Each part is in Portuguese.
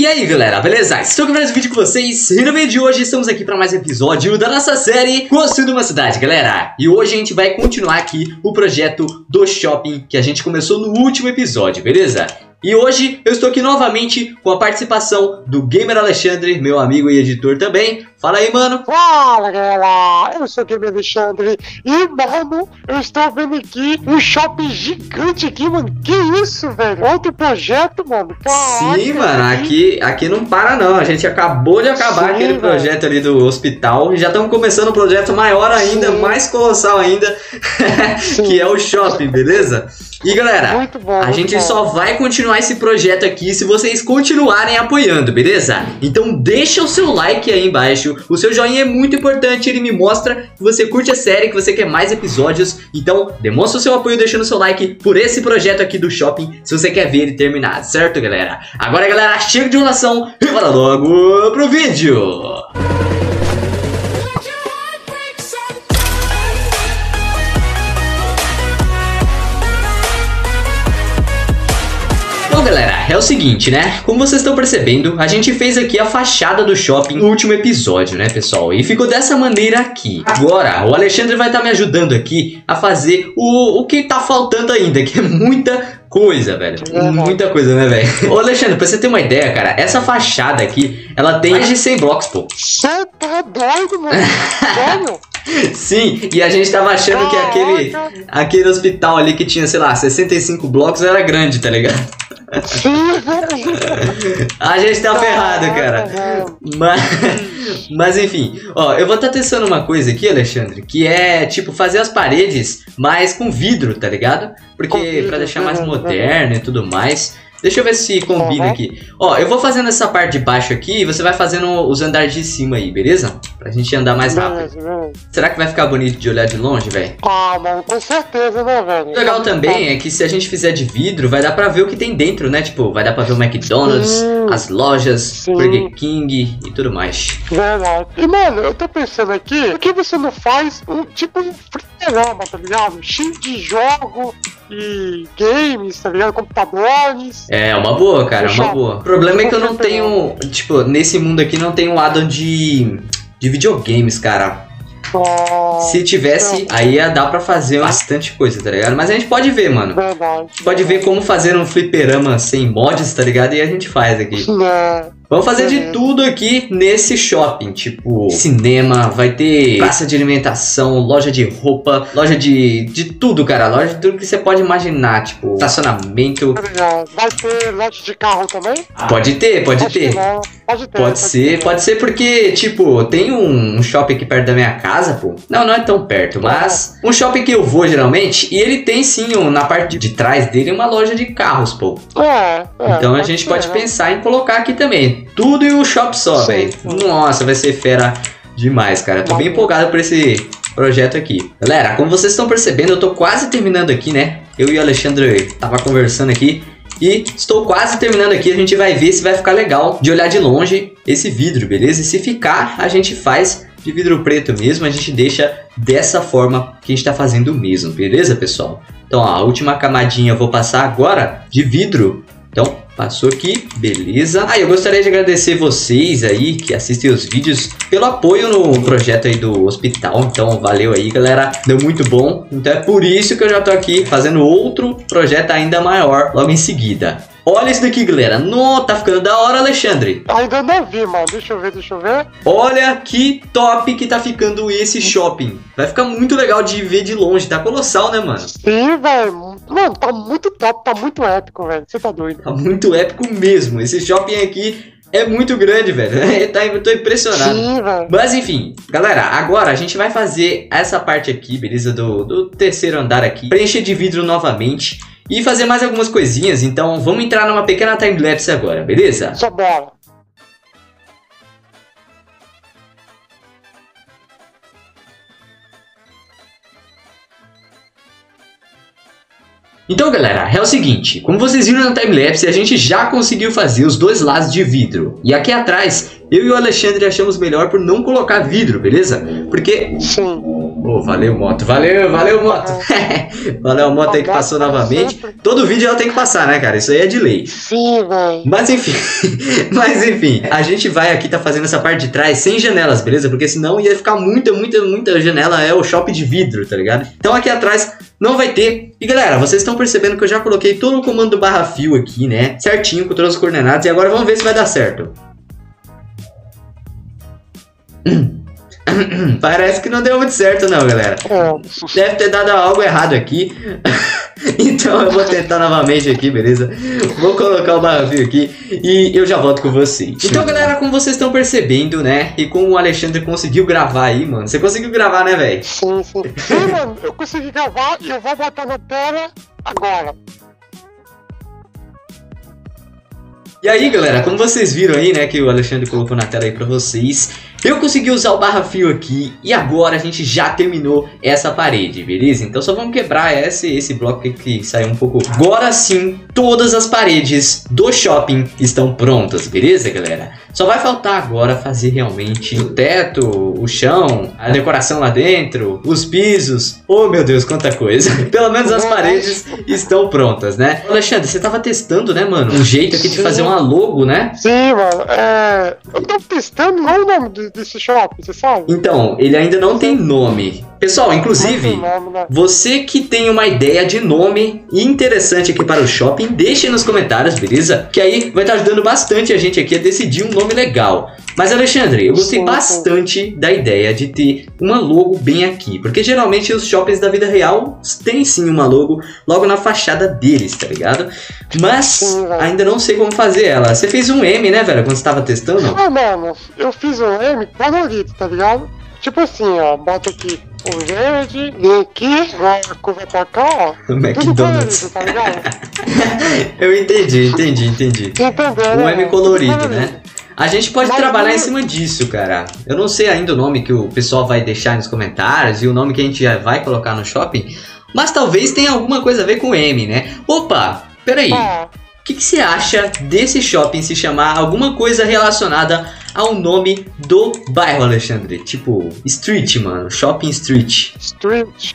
E aí galera, beleza? Estou aqui para mais um vídeo com vocês. E no vídeo de hoje estamos aqui para mais um episódio da nossa série Construindo uma Cidade, galera. E hoje a gente vai continuar aqui o projeto do shopping que a gente começou no último episódio, beleza? E hoje eu estou aqui novamente com a participação do Gamer Alexandre, meu amigo e editor também. Fala aí, mano. Fala, galera. Eu sou o Gamer Alexandre. E, mano, eu estou vendo aqui um shopping gigante aqui, mano. Que isso, velho? Outro projeto, mano. Caraca, sim, mano. Aqui não para, não. A gente acabou de acabar aquele projeto ali do hospital. E já estamos começando um projeto maior ainda, mais colossal ainda, que é o shopping, beleza? E, galera, muito bom, a gente só vai continuar esse projeto aqui se vocês continuarem apoiando, beleza? Então deixa o seu like aí embaixo. O seu joinha é muito importante, ele me mostra que você curte a série, que você quer mais episódios. Então demonstra o seu apoio deixando o seu like por esse projeto aqui do shopping, se você quer ver ele terminado, certo, galera? Agora, galera, chega de enrolação e bora logo pro vídeo! Bom, galera, é o seguinte, né? Como vocês estão percebendo, a gente fez aqui a fachada do shopping no último episódio, né, pessoal? E ficou dessa maneira aqui. Agora, o Alexandre vai estar me ajudando aqui a fazer o que tá faltando ainda, que é muita coisa, velho. Muita coisa, né, velho? Ô, Alexandre, pra você ter uma ideia, cara, essa fachada aqui, ela tem mais de 100 blocos, pô. Você tá doido, mano? Sério? Sim, e a gente tava achando que aquele hospital ali que tinha, sei lá, 65 blocos era grande, tá ligado? A gente tá ferrado, cara. Mas enfim, ó, eu vou estar testando uma coisa aqui, Alexandre, que é tipo fazer as paredes mais com vidro, tá ligado? Porque pra deixar mais moderno e tudo mais. Deixa eu ver se combina aqui. Ó, eu vou fazendo essa parte de baixo aqui e você vai fazendo os andares de cima aí, beleza? Pra gente andar mais rápido. Será que vai ficar bonito de olhar de longe, velho? Ah, mano, com certeza, né, velho? O legal também é que se a gente fizer de vidro, vai dar pra ver o que tem dentro, né? Tipo, vai dar pra ver o McDonald's, as lojas, Burger King e tudo mais. Verdade. E, mano, eu tô pensando aqui, por que você não faz um fliperama, tá ligado? Cheio de jogo e games, tá ligado? Computadores. É, uma boa, cara, uma boa. O problema é que eu não tenho, tipo, nesse mundo aqui não tem um addon de videogames, cara. Se tivesse, aí ia dar pra fazer bastante coisa, tá ligado? Mas a gente pode ver, mano. Verdade. A gente pode ver como fazer um fliperama sem mods, tá ligado? E a gente faz aqui. Vamos fazer de tudo aqui nesse shopping, tipo cinema, vai ter praça de alimentação, loja de roupa, loja de tudo, cara, loja de tudo que você pode imaginar, tipo estacionamento. Vai ter loja de carro também? Pode ter. Pode ter. Pode ser porque, tipo, tem um shopping aqui perto da minha casa, pô. Não é tão perto, mas um shopping que eu vou geralmente, e ele tem sim, na parte de trás dele, uma loja de carros, pô. Então a gente pode pensar em colocar aqui também. Tudo em um shop só, velho. Nossa, vai ser fera demais, cara. Tô bem empolgado por esse projeto aqui. Galera, como vocês estão percebendo, eu tô quase terminando aqui, né? Eu e o Alexandre tava conversando aqui. E estou quase terminando aqui. A gente vai ver se vai ficar legal de olhar de longe esse vidro, beleza? E se ficar, a gente faz de vidro preto mesmo. A gente deixa dessa forma que a gente tá fazendo mesmo, beleza, pessoal? Então, ó, a última camadinha eu vou passar agora de vidro. Então, passou aqui, beleza. Eu gostaria de agradecer vocês aí que assistem os vídeos pelo apoio no projeto aí do hospital. Então, valeu aí, galera. Deu muito bom. Então, é por isso que eu já tô aqui fazendo outro projeto ainda maior logo em seguida. Olha isso daqui, galera. Nossa, tá ficando da hora, Alexandre. Ainda não vi, mano. Deixa eu ver. Olha que top que tá ficando esse shopping. Vai ficar muito legal de ver de longe. Tá colossal, né, mano? Sim, velho. Mano, tá muito top, tá muito épico, velho. Você tá doido. Tá muito épico mesmo. Esse shopping aqui é muito grande, velho. Eu tô impressionado. Sim, velho. Mas enfim, galera, agora a gente vai fazer essa parte aqui, beleza? Do terceiro andar aqui. Preencher de vidro novamente. E fazer mais algumas coisinhas, então vamos entrar numa pequena timelapse agora, beleza? Só bola. Então, galera, é o seguinte, como vocês viram na timelapse, a gente já conseguiu fazer os dois lados de vidro. E aqui atrás, eu e o Alexandre achamos melhor por não colocar vidro, beleza? Porque... Sim. Pô, valeu, moto. Valeu, moto. Valeu a moto aí que passou novamente. Todo vídeo ela tem que passar, né, cara? Isso aí é de lei. Sim, velho. Mas enfim, a gente vai aqui tá fazendo essa parte de trás sem janelas, beleza? Porque senão ia ficar muita janela, é o shopping de vidro, tá ligado? Então aqui atrás não vai ter. E galera, vocês estão percebendo que eu já coloquei todo o comando do barra fio aqui, né? Certinho, com todas as coordenadas. E agora vamos ver se vai dar certo. Parece que não deu muito certo não, galera. Deve ter dado algo errado aqui. Então eu vou tentar novamente aqui, beleza? Vou colocar o barra fio aqui e eu já volto com vocês. Então, galera, como vocês estão percebendo, né? E como o Alexandre conseguiu gravar aí, mano. Você conseguiu gravar, né, velho? Sim, mano, eu consegui gravar e eu vou botar na tela agora. E aí, galera, como vocês viram aí, né, que o Alexandre colocou na tela aí pra vocês, eu consegui usar o barra fio aqui e agora a gente já terminou essa parede, beleza? Então só vamos quebrar esse bloco aqui que saiu um pouco. Agora sim, todas as paredes do shopping estão prontas, beleza, galera? Só vai faltar agora fazer realmente o teto, o chão, a decoração lá dentro, os pisos. Oh, meu Deus, quanta coisa. Pelo menos as paredes estão prontas, né? Alexandre, você tava testando, né, mano? Um jeito aqui de fazer uma logo, né? Sim, mano. Eu tô testando, qual é o nome desse shopping, você sabe? Então, ele ainda não tem nome. Pessoal, inclusive, você que tem uma ideia de nome interessante aqui para o shopping, deixe nos comentários, beleza? Que aí vai estar ajudando bastante a gente aqui a decidir um nome legal. Mas, Alexandre, eu gostei bastante da ideia de ter uma logo bem aqui. Porque geralmente os shoppings da vida real têm sim uma logo logo na fachada deles, tá ligado? Mas ainda não sei como fazer ela. Você fez um M, né, velho, quando você tava testando? Ah, mano, eu fiz um M colorido, tá ligado? Tipo assim, ó, bota aqui o verde, vem aqui, vai a curva pra cá, ó. O McDonald's. Colorido, tá ligado? Eu entendi. Entendeu, Um M colorido, né? A gente pode trabalhar em cima disso, cara. Eu não sei ainda o nome que o pessoal vai deixar nos comentários e o nome que a gente já vai colocar no shopping, mas talvez tenha alguma coisa a ver com M, né? Opa, peraí. O que você acha desse shopping se chamar alguma coisa relacionada ao nome do bairro, Alexandre? Tipo, Street, mano. Shopping Street. Street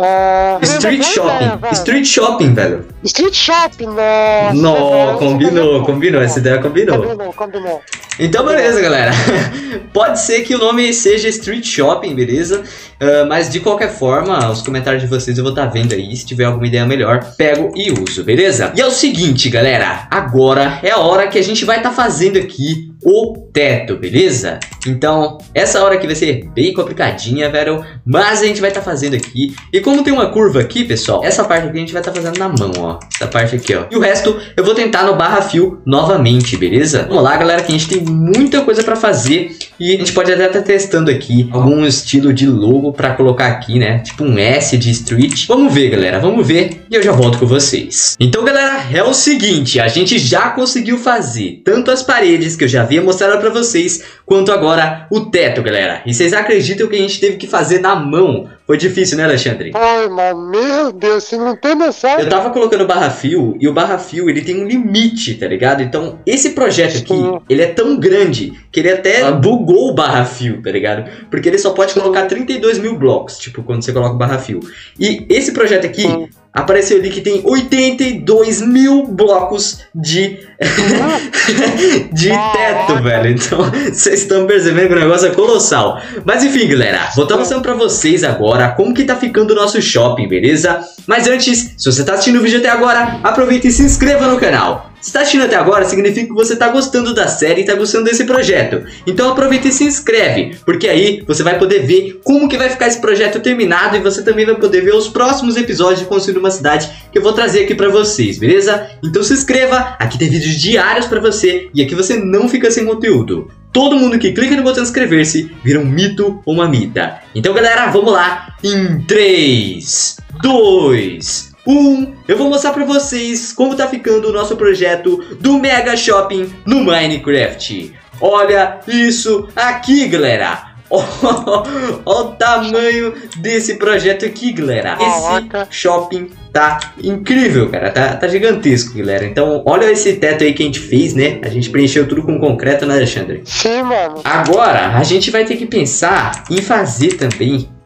Shopping. Street Shopping, velho. Street Shopping, nossa. Não, combinou. Essa ideia combinou. Combinou. Então, beleza, galera. Pode ser que o nome seja Street Shopping, beleza? Mas de qualquer forma, os comentários de vocês eu vou estar vendo aí. Se tiver alguma ideia melhor, pego e uso, beleza? E é o seguinte, galera. Agora é a hora que a gente vai estar fazendo aqui o teto, beleza? Então, essa hora aqui vai ser bem complicadinha, velho. Mas a gente vai estar fazendo aqui. E como tem uma curva aqui, pessoal, essa parte aqui a gente vai estar fazendo na mão, ó. Essa parte aqui, ó. E o resto eu vou tentar no barra fio novamente, beleza? Vamos lá, galera, que a gente tem muita coisa pra fazer. E a gente pode até estar testando aqui algum estilo de logo pra colocar aqui, né? Tipo um S de Street. Vamos ver, galera, vamos ver. E eu já volto com vocês. Então, galera, é o seguinte. A gente já conseguiu fazer tanto as paredes, que eu já havia mostrado pra vocês, quanto agora o teto, galera. E vocês acreditam que a gente teve que fazer na mão? Foi difícil, né, Alexandre? Ai, mano, meu Deus, você não tem noção. Eu tava colocando barra fio, e o barra fio, ele tem um limite, tá ligado? Então, esse projeto aqui, ele é tão grande, que ele até bugou o barra fio, tá ligado? Porque ele só pode colocar 32 mil blocos, tipo, quando você coloca o barra fio. E esse projeto aqui, apareceu ali que tem 82 mil blocos de teto, velho. Então, vocês estão percebendo que o negócio é colossal. Mas enfim, galera, vou estar mostrando pra vocês agora como que tá ficando o nosso shopping, beleza? Mas antes, se você tá assistindo o vídeo até agora, aproveita e se inscreva no canal. Se tá assistindo até agora, significa que você tá gostando da série e tá gostando desse projeto. Então aproveita e se inscreve, porque aí você vai poder ver como que vai ficar esse projeto terminado e você também vai poder ver os próximos episódios de Construindo uma Cidade que eu vou trazer aqui pra vocês, beleza? Então se inscreva, aqui tem vídeos diários pra você e aqui você não fica sem conteúdo. Todo mundo que clica no botão inscrever-se vira um mito ou uma mita. Então, galera, vamos lá. Em 3, 2, 1, eu vou mostrar pra vocês como tá ficando o nosso projeto do Mega Shopping no Minecraft. Olha isso aqui, galera. Olha o tamanho desse projeto aqui, galera. Esse shopping tá incrível, cara. Tá gigantesco, galera. Então, olha esse teto aí que a gente fez, né? A gente preencheu tudo com concreto, né, Alexandre? Sim, mano. Agora, a gente vai ter que pensar em fazer também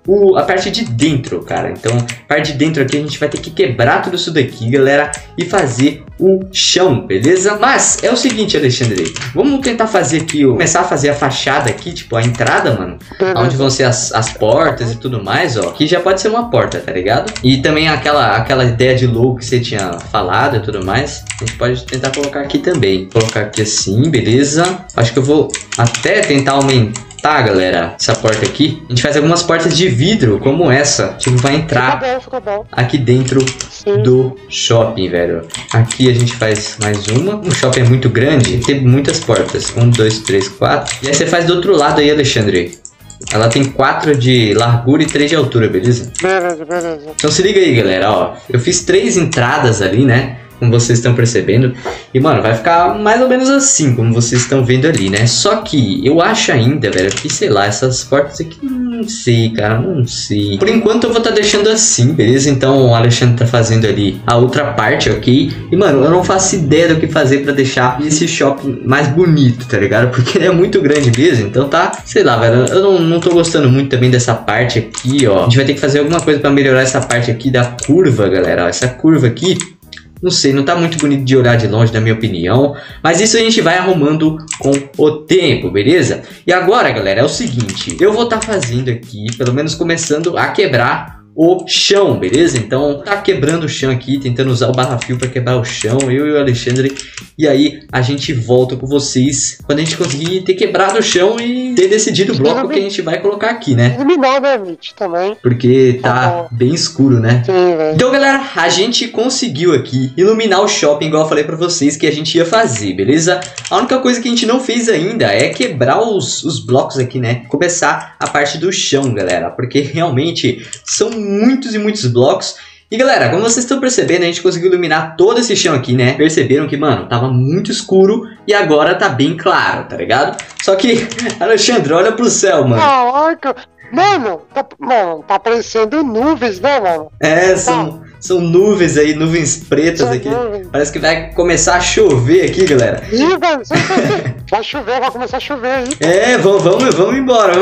a parte de dentro, cara. Então, a parte de dentro aqui a gente vai ter que quebrar tudo isso daqui, galera, e fazer o chão, beleza? Mas é o seguinte, Alexandre, vamos tentar fazer aqui, começar a fazer a fachada aqui, tipo a entrada, mano, onde vão ser as portas e tudo mais, ó. Aqui já pode ser uma porta, tá ligado? E também aquela ideia de logo que você tinha falado e tudo mais, a gente pode tentar colocar aqui também. Vou colocar aqui assim, beleza? Acho que eu vou até tentar aumentar, galera, essa porta aqui. A gente faz algumas portas de vidro, como essa. Tipo, vai entrar aqui dentro do shopping, velho. Aqui a gente faz mais uma. O shopping é muito grande, tem muitas portas. 1, 2, 3, 4. E aí você faz do outro lado aí, Alexandre. Ela tem 4 de largura e 3 de altura, beleza? Beleza. Então se liga aí, galera, ó. Eu fiz 3 entradas ali, né? Como vocês estão percebendo. E, mano, vai ficar mais ou menos assim, como vocês estão vendo ali, né? Só que eu acho ainda, velho, que, sei lá, essas portas aqui, não sei, cara, não sei. Por enquanto eu vou estar deixando assim, beleza? Então o Alexandre tá fazendo ali a outra parte, ok? E, mano, eu não faço ideia do que fazer pra deixar esse shopping mais bonito, tá ligado? Porque ele é muito grande mesmo, então tá, sei lá, velho, eu não tô gostando muito também dessa parte aqui, ó. A gente vai ter que fazer alguma coisa pra melhorar essa parte aqui da curva, galera, ó. Essa curva aqui, não sei, não tá muito bonito de olhar de longe, na minha opinião. Mas isso a gente vai arrumando com o tempo, beleza? E agora, galera, é o seguinte. Eu vou estar fazendo aqui, pelo menos começando a quebrar o chão, beleza? Então, tá quebrando o chão aqui, tentando usar o barra-fio para quebrar o chão, eu e o Alexandre. E aí, a gente volta com vocês quando a gente conseguir ter quebrado o chão e ter decidido o bloco que a gente vai colocar aqui, né? Iluminar, né, Mitch, também. Porque tá bem escuro, né? Sim, velho. Então, galera, a gente conseguiu aqui iluminar o shopping, igual eu falei pra vocês que a gente ia fazer, beleza? A única coisa que a gente não fez ainda é quebrar os blocos aqui, né? Começar a parte do chão, galera, porque realmente são muitos e muitos blocos. E galera, como vocês estão percebendo, a gente conseguiu iluminar todo esse chão aqui, né? Perceberam que, mano, tava muito escuro e agora tá bem claro, tá ligado? Só que, Alexandre, olha pro céu, mano. Caraca! Mano, tá parecendo nuvens, né, mano? É, são nuvens aí, nuvens pretas aqui. Parece que vai começar a chover aqui, galera. Ih, velho, vai chover, vai começar a chover aí. É, vamos embora,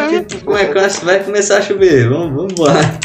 que vai começar a chover, vamos embora.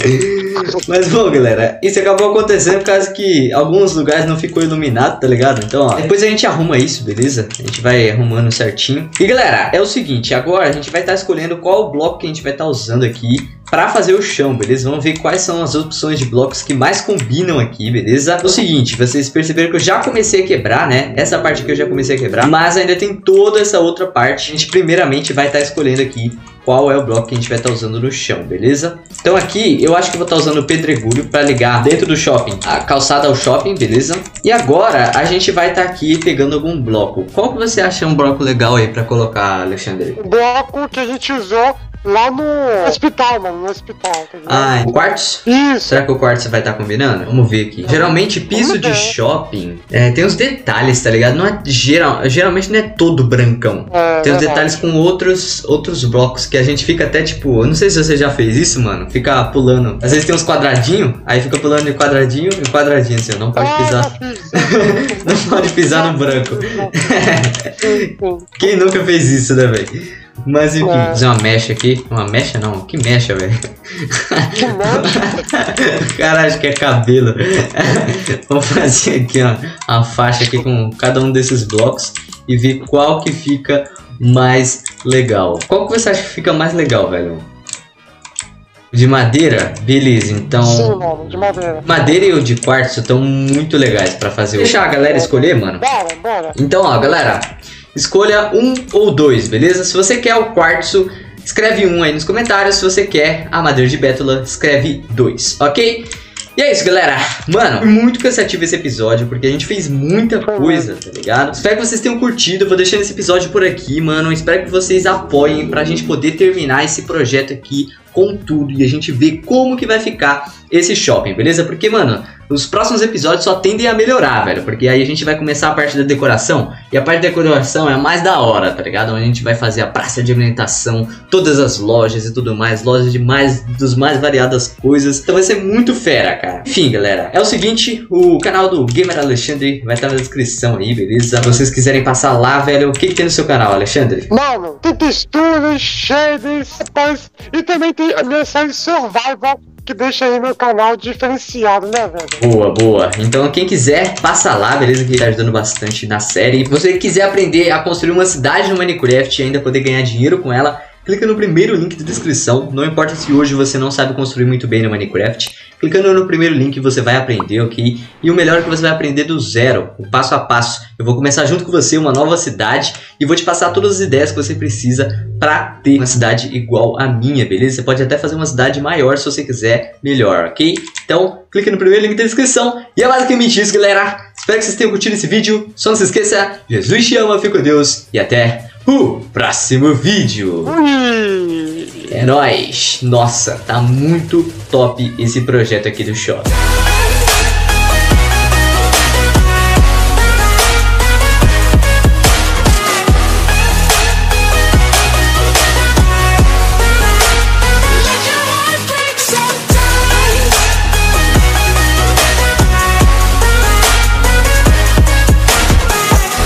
Mas bom, galera, isso acabou acontecendo por causa que alguns lugares não ficou iluminado, tá ligado? Então, ó, depois a gente arruma isso, beleza? A gente vai arrumando certinho. E galera, é o seguinte, agora a gente vai estar escolhendo qual bloco que a gente vai estar usando aqui para fazer o chão, beleza? Vamos ver quais são as opções de blocos que mais combinam aqui, beleza? É o seguinte, vocês perceberam que eu já comecei a quebrar, né? Essa parte aqui eu já comecei a quebrar, mas ainda tem toda essa outra parte. A gente primeiramente vai estar escolhendo aqui qual é o bloco que a gente vai estar usando no chão, beleza? Então aqui eu acho que eu vou estar usando o pedregulho para ligar dentro do shopping, a calçada ao shopping, beleza? E agora a gente vai estar aqui pegando algum bloco. Qual que você acha um bloco legal aí para colocar, Alexandre? O bloco que a gente usou lá no hospital, mano, no hospital. Tá, ah, o quartzo? Isso. Será que o quartzo vai estar combinando? Vamos ver aqui. Geralmente, piso de shopping tem os detalhes, tá ligado? Não é geralmente não é todo brancão. Tem os detalhes com outros blocos que a gente fica até tipo... Eu não sei se você já fez isso, mano. Fica pulando. Às vezes tem uns quadradinhos, aí fica pulando de quadradinho em quadradinho, assim. Não pode pisar. Não pode pisar no branco. Quem nunca fez isso, né, velho? Mas enfim, vou fazer uma mecha aqui. Uma mecha não, que mecha, velho. Cara, acho que é cabelo. Vamos fazer aqui, ó, uma faixa aqui com cada um desses blocos e ver qual que fica mais legal. Qual que você acha que fica mais legal, velho? De madeira? Beleza, então... Sim, mano, de madeira. Madeira e o de quartzo estão muito legais pra fazer. Deixa a galera escolher, mano. Bora. Então, ó, galera, escolha um ou dois, beleza? Se você quer o quartzo, escreve um aí nos comentários. Se você quer a madeira de bétula, escreve 2, ok? E é isso, galera. Mano, foi muito cansativo esse episódio, porque a gente fez muita coisa, tá ligado? Espero que vocês tenham curtido. Eu vou deixando esse episódio por aqui, mano. Espero que vocês apoiem pra gente poder terminar esse projeto aqui com tudo e a gente ver como que vai ficar esse shopping, beleza? Porque, mano, os próximos episódios só tendem a melhorar, velho. Porque aí a gente vai começar a parte da decoração. E a parte da decoração é a mais da hora, tá ligado? Onde a gente vai fazer a praça de alimentação, todas as lojas e tudo mais. Lojas de dos mais variadas coisas. Então vai ser muito fera, cara. Enfim, galera, é o seguinte, o canal do Gamer Alexandre vai estar na descrição aí, beleza? Se vocês quiserem passar lá, velho, o que tem no seu canal, Alexandre? Mano, tem texturas, shaders, e também tem a minha série Survival, que deixa aí meu canal diferenciado, né, velho? Boa, boa. Então quem quiser, passa lá, beleza? Que tá ajudando bastante na série. Se você quiser aprender a construir uma cidade no Minecraft e ainda poder ganhar dinheiro com ela, clica no primeiro link da descrição. Não importa se hoje você não sabe construir muito bem no Minecraft, clicando no primeiro link você vai aprender, ok? E o melhor é que você vai aprender do zero, o passo a passo. Eu vou começar junto com você uma nova cidade e vou te passar todas as ideias que você precisa para ter uma cidade igual a minha, beleza? Você pode até fazer uma cidade maior se você quiser, melhor, ok? Então, clique no primeiro link da descrição. E é basicamente isso, galera. Espero que vocês tenham curtido esse vídeo. Só não se esqueça, Jesus te ama, fica com Deus e até o próximo vídeo. É nóis. Nossa, tá muito top esse projeto aqui do Shop.